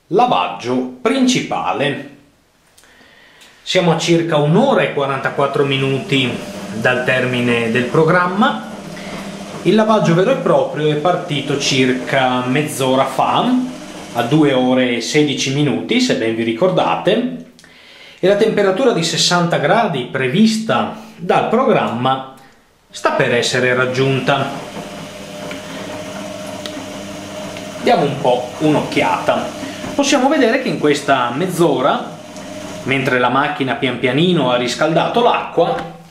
Lavaggio principale. Siamo a circa 1 ora e 44 minuti dal termine del programma. Il lavaggio vero e proprio è partito circa mezz'ora fa, a 2 ore e 16 minuti, se ben vi ricordate, e la temperatura di 60 gradi prevista dal programma sta per essere raggiunta. Diamo un po' un'occhiata. Possiamo vedere che in questa mezz'ora, mentre la macchina pian pianino ha riscaldato l'acqua,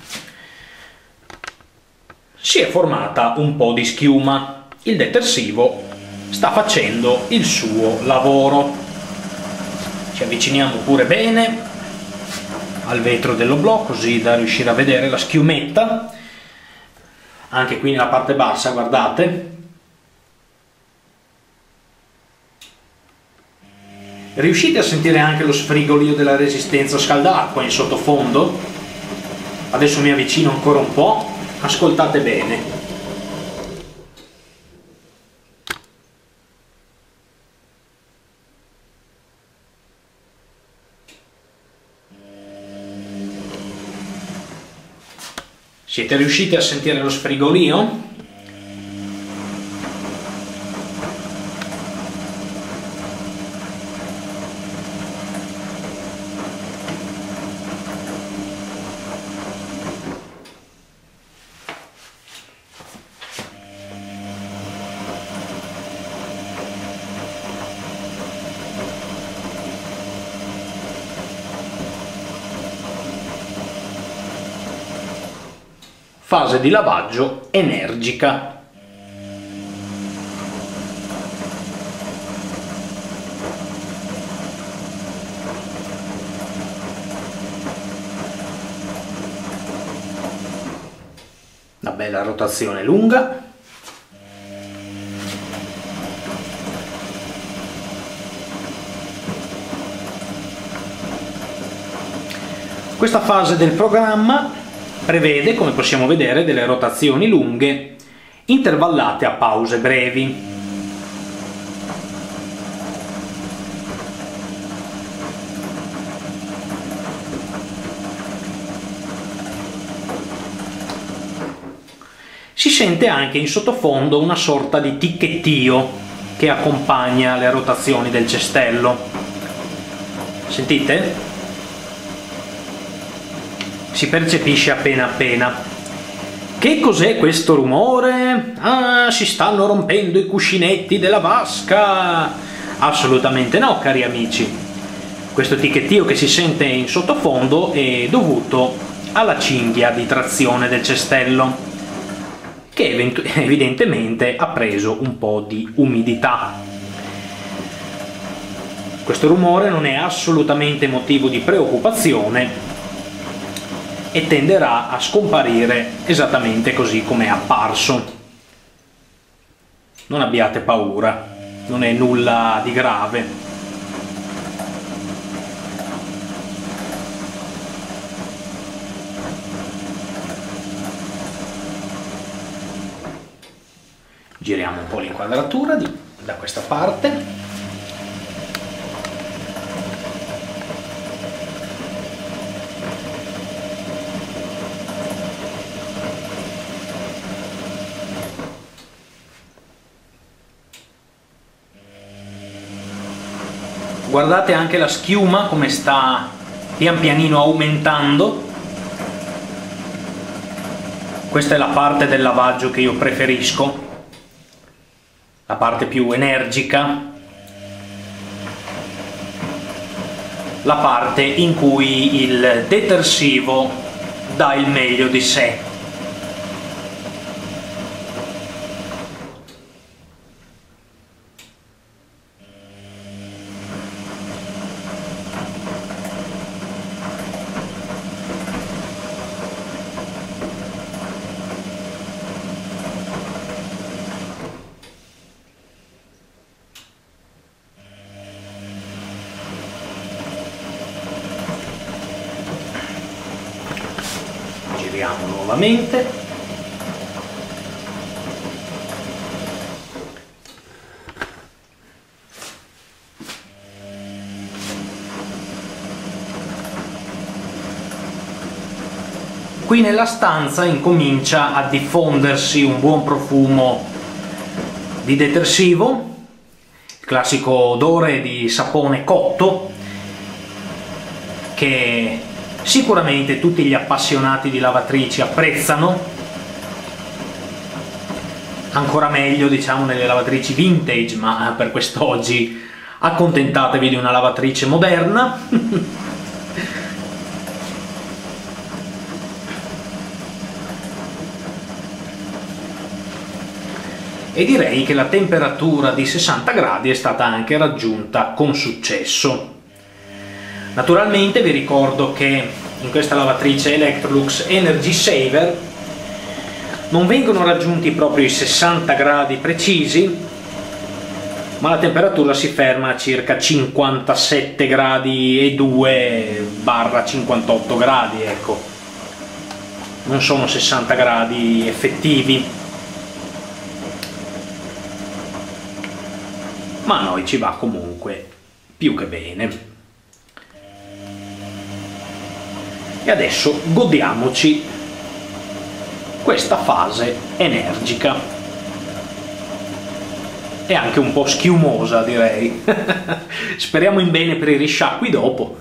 si è formata un po' di schiuma. Il detersivo sta facendo il suo lavoro. Ci avviciniamo pure bene al vetro dell'oblò, così da riuscire a vedere la schiumetta. Anche qui nella parte bassa, guardate. Riuscite a sentire anche lo sfrigolio della resistenza scaldacqua in sottofondo? Adesso mi avvicino ancora un po', ascoltate bene. Siete riusciti a sentire lo sfrigolio? Fase di lavaggio energica. Una bella rotazione lunga. Questa fase del programma prevede, come possiamo vedere, delle rotazioni lunghe intervallate a pause brevi. Si sente anche in sottofondo una sorta di ticchettio che accompagna le rotazioni del cestello. Sentite? Si percepisce appena appena. Che cos'è questo rumore? Ah, si stanno rompendo i cuscinetti della vasca! Assolutamente no, cari amici. Questo ticchettio che si sente in sottofondo è dovuto alla cinghia di trazione del cestello, che evidentemente ha preso un po' di umidità. Questo rumore non è assolutamente motivo di preoccupazione e tenderà a scomparire esattamente così come è apparso. Non abbiate paura, non è nulla di grave. Giriamo un po' l'inquadratura da questa parte. Guardate anche la schiuma come sta pian pianino aumentando. Questa è la parte del lavaggio che io preferisco, la parte più energica, la parte in cui il detersivo dà il meglio di sé. Giriamo nuovamente. Qui nella stanza incomincia a diffondersi un buon profumo di detersivo, il classico odore di sapone cotto, che sicuramente tutti gli appassionati di lavatrici apprezzano, ancora meglio diciamo nelle lavatrici vintage, ma per quest'oggi accontentatevi di una lavatrice moderna. E direi che la temperatura di 60 gradi è stata anche raggiunta con successo. Naturalmente vi ricordo che in questa lavatrice Electrolux Energy Saver non vengono raggiunti proprio i 60 gradi precisi, ma la temperatura si ferma a circa 57 gradi e 2/58 gradi, ecco. Non sono 60 gradi effettivi. Ma a noi ci va comunque più che bene. E adesso godiamoci questa fase energica e anche un po' schiumosa, direi. Speriamo in bene per i risciacqui dopo.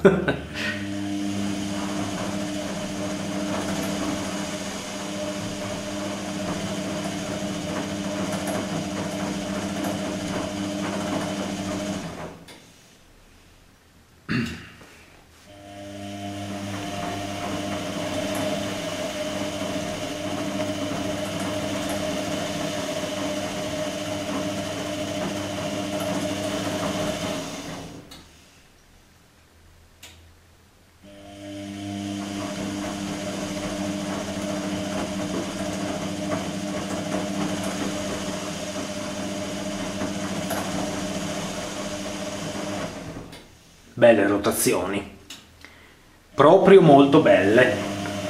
Belle rotazioni, proprio molto belle.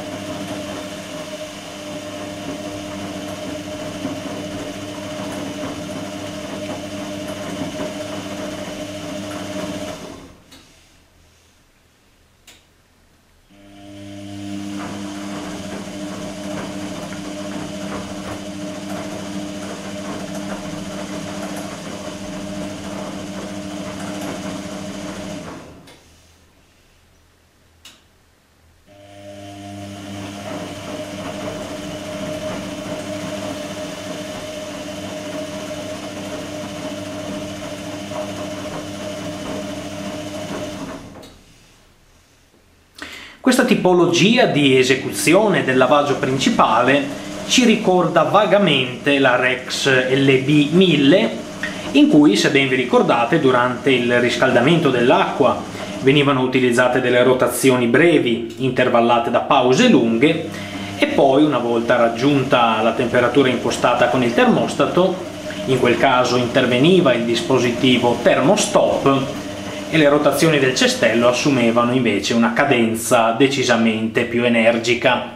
Questa tipologia di esecuzione del lavaggio principale ci ricorda vagamente la Rex LB1000, in cui, se ben vi ricordate, durante il riscaldamento dell'acqua venivano utilizzate delle rotazioni brevi, intervallate da pause lunghe, e poi, una volta raggiunta la temperatura impostata con il termostato, in quel caso interveniva il dispositivo thermostop e le rotazioni del cestello assumevano invece una cadenza decisamente più energica.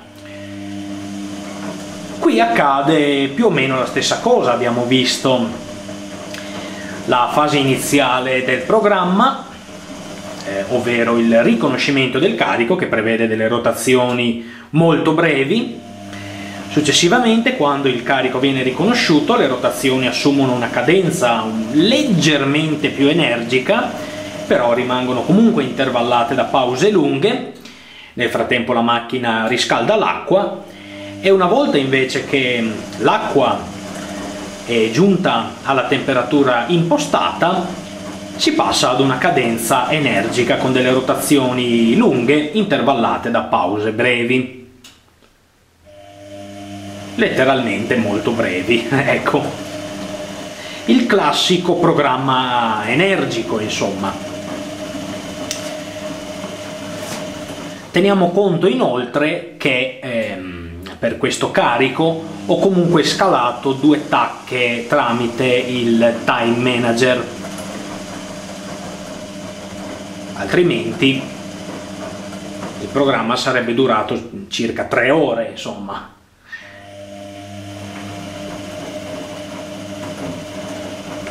Qui accade più o meno la stessa cosa. Abbiamo visto la fase iniziale del programma, ovvero il riconoscimento del carico, che prevede delle rotazioni molto brevi. Successivamente, quando il carico viene riconosciuto, le rotazioni assumono una cadenza leggermente più energica, però rimangono comunque intervallate da pause lunghe. Nel frattempo la macchina riscalda l'acqua, e una volta invece che l'acqua è giunta alla temperatura impostata, si passa ad una cadenza energica con delle rotazioni lunghe intervallate da pause brevi. Letteralmente molto brevi, ecco. Il classico programma energico, insomma. Teniamo conto inoltre che per questo carico ho comunque scalato 2 tacche tramite il Time Manager, altrimenti il programma sarebbe durato circa 3 ore, insomma.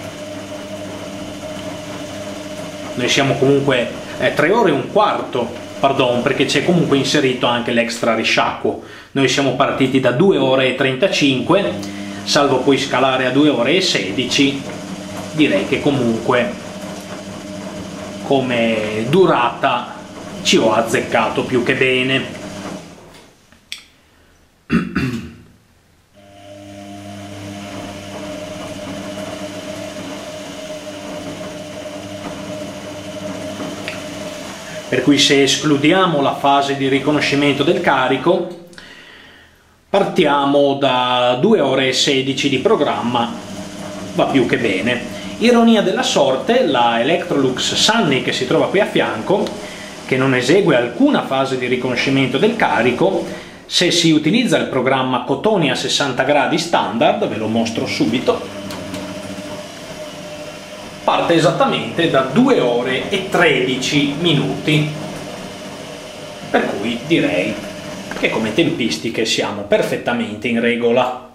Noi siamo comunque 3 ore e un quarto pardon, perché c'è comunque inserito anche l'extra risciacquo. Noi siamo partiti da 2 ore e 35, salvo poi scalare a 2 ore e 16, direi che comunque come durata ci ho azzeccato più che bene. Per cui se escludiamo la fase di riconoscimento del carico, partiamo da 2 ore e 16 di programma, va più che bene. Ironia della sorte, la Electrolux Sunny che si trova qui a fianco, che non esegue alcuna fase di riconoscimento del carico, se si utilizza il programma Cotoni a 60 gradi standard, ve lo mostro subito, parte esattamente da 2 ore e 13 minuti, per cui direi che come tempistiche siamo perfettamente in regola.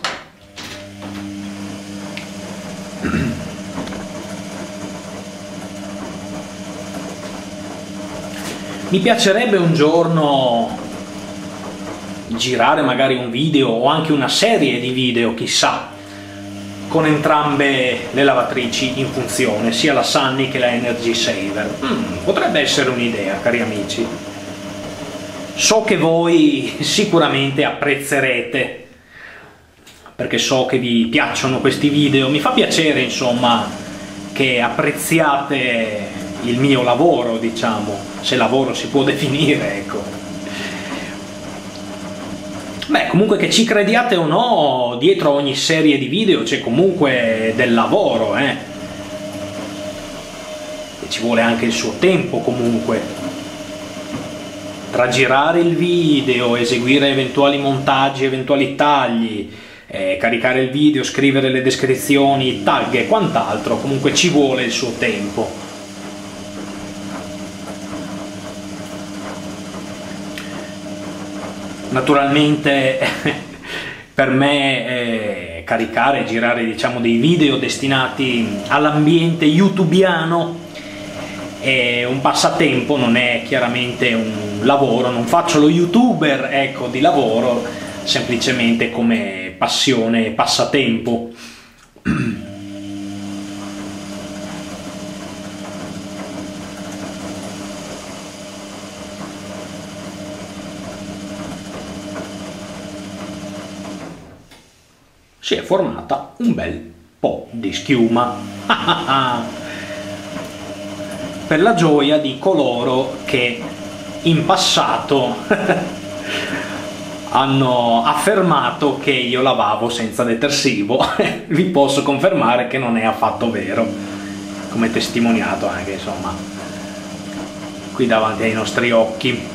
Mi piacerebbe un giorno girare magari un video o anche una serie di video, chissà, con entrambe le lavatrici in funzione, sia la Sunny che la Energy Saver. Potrebbe essere un'idea, cari amici. So che voi sicuramente apprezzerete, perché so che vi piacciono questi video. Mi fa piacere, insomma, che apprezziate il mio lavoro, diciamo, se lavoro si può definire, ecco. Beh, comunque che ci crediate o no, dietro ogni serie di video c'è comunque del lavoro, e ci vuole anche il suo tempo comunque. Tra girare il video, eseguire eventuali montaggi, eventuali tagli, caricare il video, scrivere le descrizioni, tag e quant'altro, comunque ci vuole il suo tempo. Naturalmente per me caricare e girare, diciamo, dei video destinati all'ambiente youtubiano è un passatempo, non è chiaramente un lavoro, non faccio lo youtuber, ecco, di lavoro, semplicemente come passione e passatempo. Si è formata un bel po' di schiuma per la gioia di coloro che in passato hanno affermato che io lavavo senza detersivo. Vi posso confermare che non è affatto vero, come testimoniato anche, insomma, qui davanti ai nostri occhi.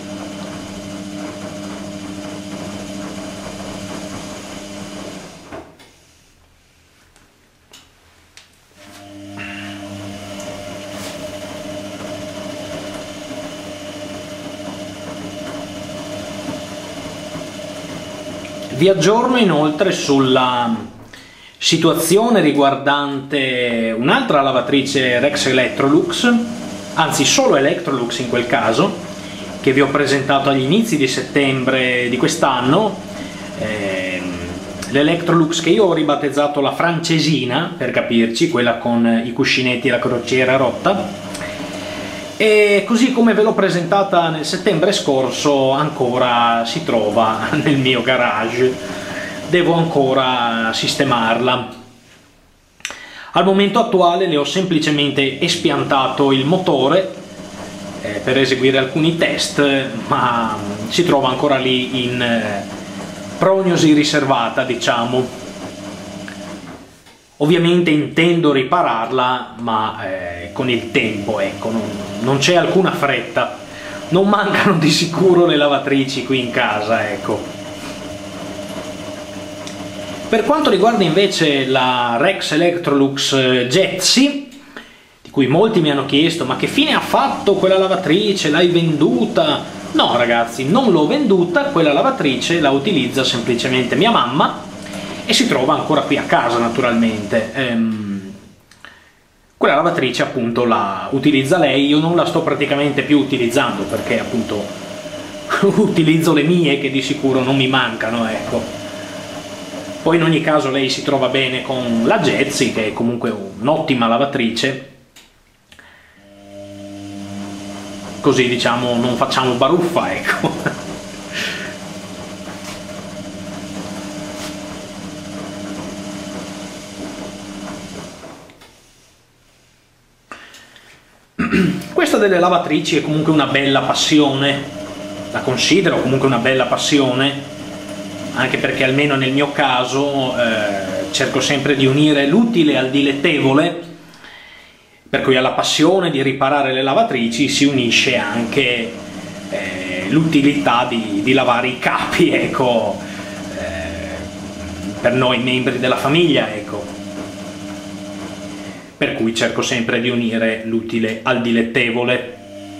Vi aggiorno inoltre sulla situazione riguardante un'altra lavatrice Rex Electrolux, anzi solo Electrolux in quel caso, che vi ho presentato agli inizi di settembre di quest'anno, l'Electrolux che io ho ribattezzato la francesina, per capirci, quella con i cuscinetti e la crociera rotta. E così come ve l'ho presentata nel settembre scorso, ancora si trova nel mio garage, devo ancora sistemarla. Al momento attuale le ho semplicemente espiantato il motore per eseguire alcuni test, ma si trova ancora lì in prognosi riservata, diciamo. Ovviamente intendo ripararla, ma con il tempo, ecco, non c'è alcuna fretta. Non mancano di sicuro le lavatrici qui in casa, ecco. Per quanto riguarda invece la Rex Electrolux Jetsi, di cui molti mi hanno chiesto ma che fine ha fatto quella lavatrice, l'hai venduta? No ragazzi, non l'ho venduta, quella lavatrice la utilizza semplicemente mia mamma e si trova ancora qui a casa, naturalmente. Quella lavatrice appunto la utilizza lei, io non la sto praticamente più utilizzando perché appunto utilizzo le mie che di sicuro non mi mancano, ecco. Poi in ogni caso lei si trova bene con la Jetzy, che è comunque un'ottima lavatrice, così diciamo non facciamo baruffa, ecco. Questa delle lavatrici è comunque una bella passione, la considero comunque una bella passione, anche perché almeno nel mio caso cerco sempre di unire l'utile al dilettevole, per cui alla passione di riparare le lavatrici si unisce anche l'utilità di lavare i capi, ecco, per noi membri della famiglia, ecco. Per cui cerco sempre di unire l'utile al dilettevole.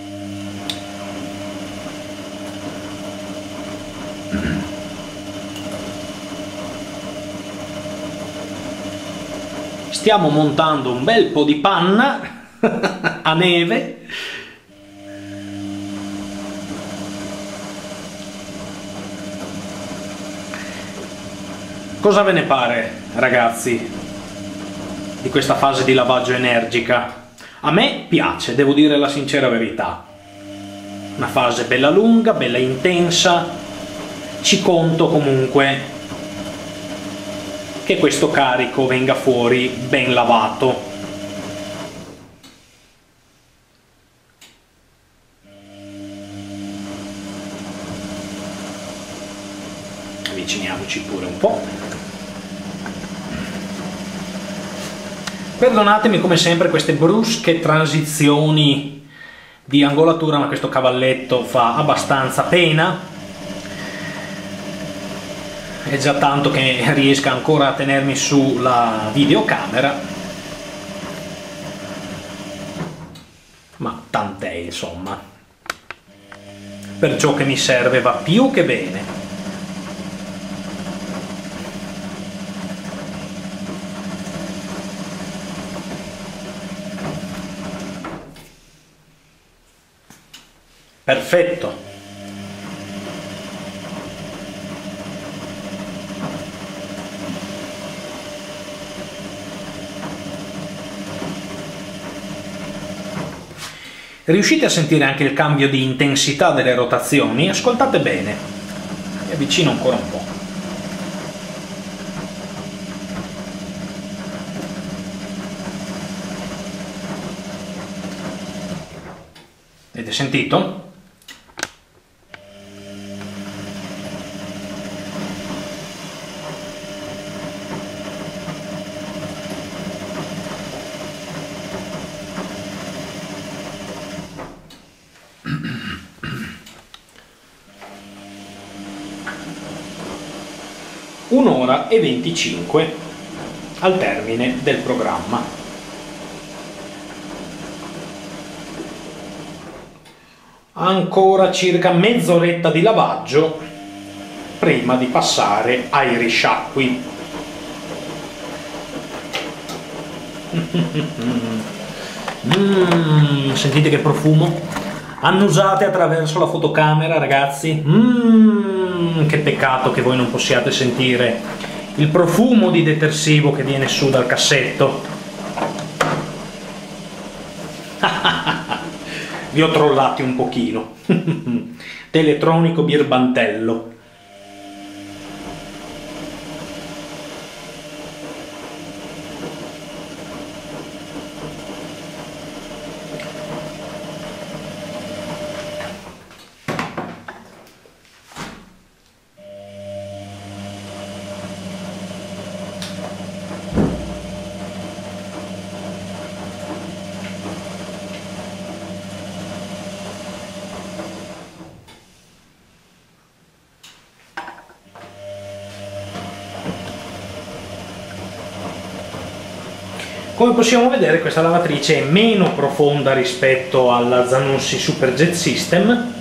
Stiamo montando un bel po' di panna a neve. Cosa ve ne pare, ragazzi, di questa fase di lavaggio energica? A me piace, devo dire la sincera verità. Una fase bella lunga, bella intensa. Ci conto comunque che questo carico venga fuori ben lavato. Avviciniamoci pure un po'. Perdonatemi come sempre queste brusche transizioni di angolatura, ma questo cavalletto fa abbastanza pena. È già tanto che riesca ancora a tenermi sulla videocamera, ma tant'è, insomma. Per ciò che mi serve va più che bene. Perfetto. Riuscite a sentire anche il cambio di intensità delle rotazioni? Ascoltate bene. Mi avvicino ancora un po'. Avete sentito? Un'ora e 25 al termine del programma. Ancora circa mezz'oretta di lavaggio prima di passare ai risciacqui. Sentite che profumo? Annusate attraverso la fotocamera, ragazzi. Che peccato che voi non possiate sentire il profumo di detersivo che viene su dal cassetto. Vi ho trollati un pochino. Teletronico birbantello. Come possiamo vedere, questa lavatrice è meno profonda rispetto alla Zanussi Super Jet System,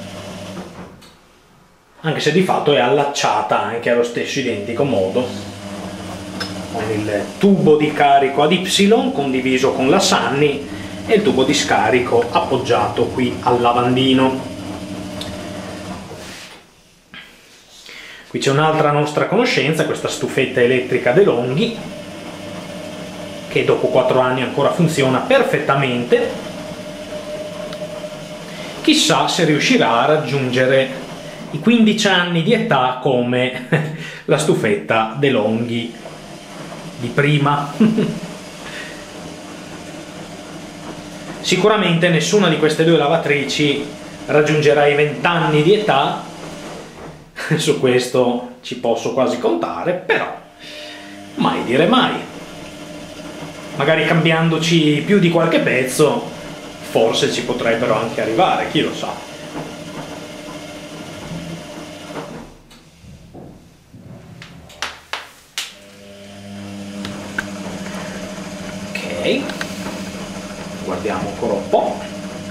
anche se di fatto è allacciata anche allo stesso identico modo. con il tubo di carico ad Y condiviso con la Sunny e il tubo di scarico appoggiato qui al lavandino. Qui c'è un'altra nostra conoscenza, questa stufetta elettrica DeLonghi, che dopo 4 anni ancora funziona perfettamente. Chissà se riuscirà a raggiungere i 15 anni di età come la stufetta DeLonghi di prima. Sicuramente nessuna di queste due lavatrici raggiungerà i 20 anni di età, su questo ci posso quasi contare, però mai dire mai. Magari cambiandoci più di qualche pezzo forse ci potrebbero anche arrivare, chi lo sa. Ok, guardiamo ancora un po'.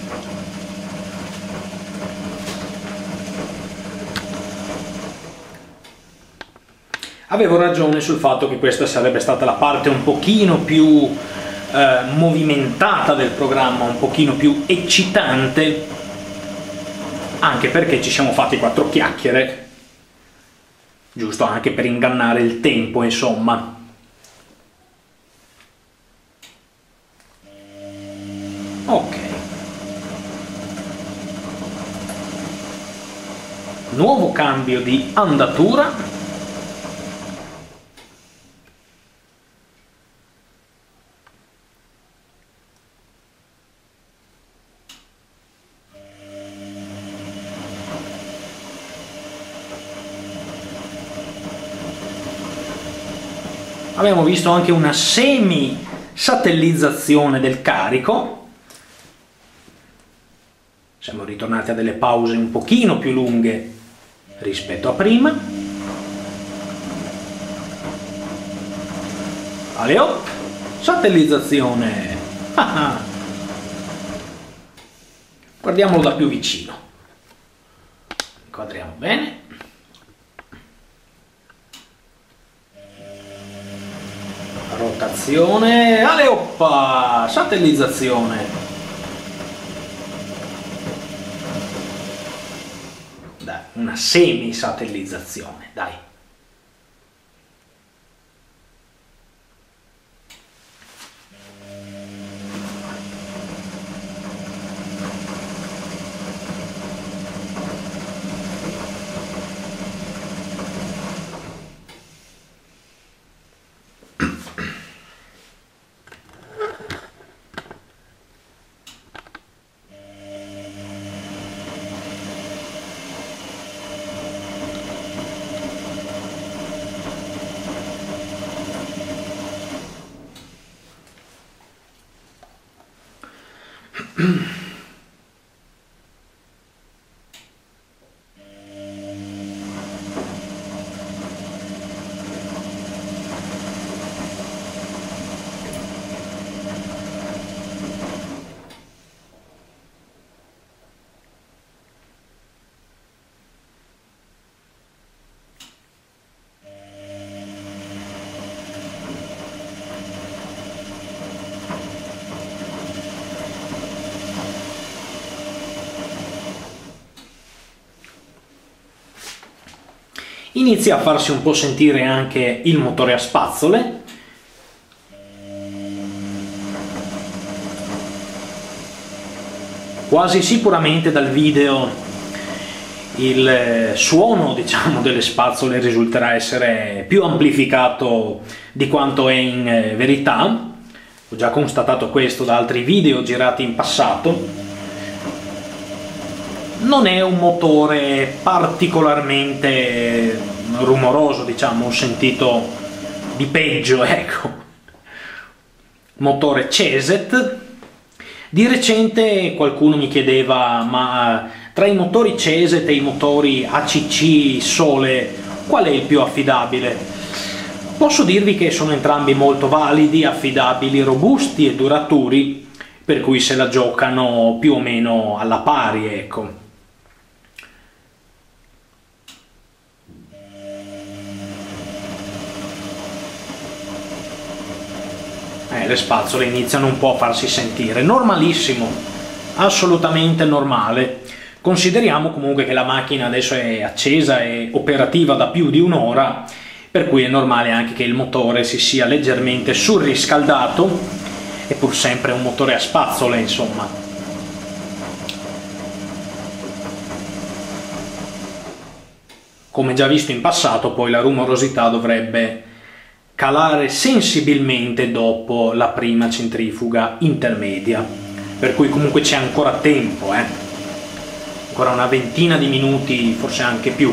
Avevo ragione sul fatto che questa sarebbe stata la parte un pochino più movimentata del programma, un pochino più eccitante, anche perché ci siamo fatti 4 chiacchiere, giusto anche per ingannare il tempo, insomma. Ok. Nuovo cambio di andatura. Abbiamo visto anche una semi-satellizzazione del carico. Siamo ritornati a delle pause un pochino più lunghe rispetto a prima. Allez hop, satellizzazione. Guardiamolo da più vicino. Inquadriamo bene. Rotazione, ale oppa, satellizzazione. Dai, una semi-satellizzazione, dai. Inizia a farsi un po' sentire anche il motore a spazzole. Quasi sicuramente dal video il suono, diciamo, delle spazzole risulterà essere più amplificato di quanto è in verità. Ho già constatato questo da altri video girati in passato. Non è un motore particolarmente rumoroso, diciamo, ho sentito di peggio, ecco. Motore Ceset. Di recente qualcuno mi chiedeva, ma tra i motori Ceset e i motori ACC Sole, qual è il più affidabile? Posso dirvi che sono entrambi molto validi, affidabili, robusti e duraturi, per cui se la giocano più o meno alla pari, ecco. le spazzole iniziano un po' a farsi sentire. Normalissimo, assolutamente normale. Consideriamo comunque che la macchina adesso è accesa e operativa da più di un'ora, per cui è normale anche che il motore si sia leggermente surriscaldato, è pur sempre un motore a spazzole, insomma. Come già visto in passato, poi la rumorosità dovrebbe calare sensibilmente dopo la prima centrifuga intermedia, per cui comunque c'è ancora tempo, ancora una ventina di minuti, forse anche più.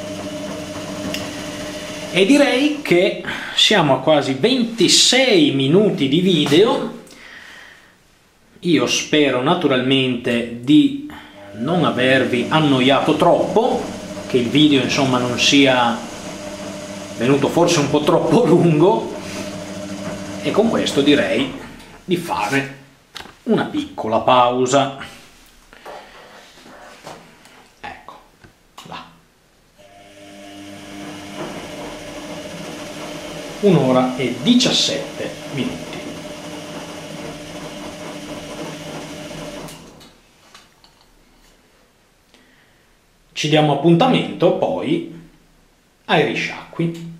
E direi che siamo a quasi 26 minuti di video. Io spero naturalmente di non avervi annoiato troppo, che il video insomma non sia venuto forse un po' troppo lungo, e con questo direi di fare una piccola pausa. Ecco, là. 1 ora e 17 minuti. Ci diamo appuntamento poi ai risciacqui.